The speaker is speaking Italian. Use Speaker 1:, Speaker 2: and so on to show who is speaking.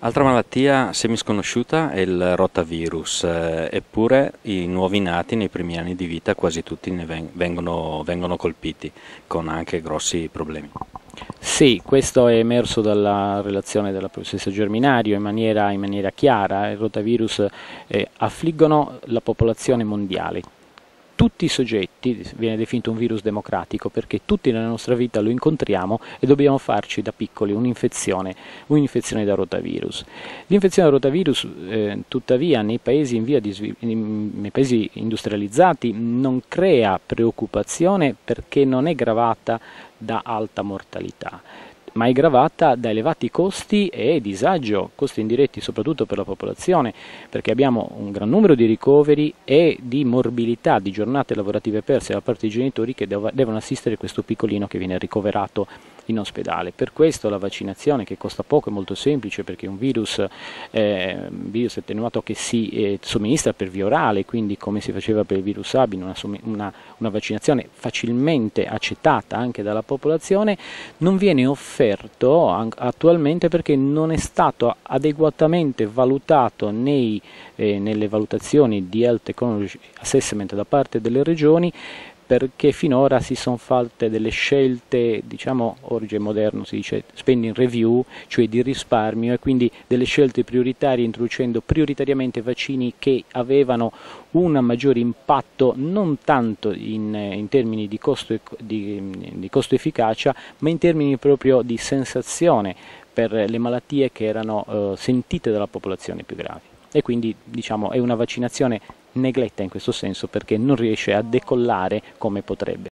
Speaker 1: Altra malattia semisconosciuta è il rotavirus, eppure i nuovi nati nei primi anni di vita quasi tutti vengono colpiti, con anche grossi problemi.
Speaker 2: Sì, questo è emerso dalla relazione della professoressa Germinario in maniera chiara. Il rotavirus affliggono la popolazione mondiale. Tutti i soggetti, viene definito un virus democratico perché tutti nella nostra vita lo incontriamo e dobbiamo farci da piccoli un'infezione da rotavirus. L'infezione da rotavirus tuttavia nei paesi, nei paesi industrializzati non crea preoccupazione perché non è gravata da alta mortalità, ma è gravata da elevati costi e disagio, costi indiretti soprattutto per la popolazione, perché abbiamo un gran numero di ricoveri e di morbilità, di giornate lavorative perse da parte dei genitori che devono assistere questo piccolino che viene ricoverato in ospedale. Per questo la vaccinazione, che costa poco, è molto semplice, perché è un virus attenuato che si somministra per via orale, quindi come si faceva per il virus Sabin, una vaccinazione facilmente accettata anche dalla popolazione. Non viene offerto attualmente perché non è stato adeguatamente valutato nelle valutazioni di Health Technology Assessment da parte delle regioni, perché finora si sono fatte delle scelte, diciamo, oggi è moderno, si dice spending review, cioè di risparmio, e quindi delle scelte prioritarie, introducendo prioritariamente vaccini che avevano un maggiore impatto non tanto in termini di costo-efficacia, ma in termini proprio di sensazione per le malattie che erano sentite dalla popolazione più gravi. E quindi, diciamo, è una vaccinazione negletta in questo senso, perché non riesce a decollare come potrebbe.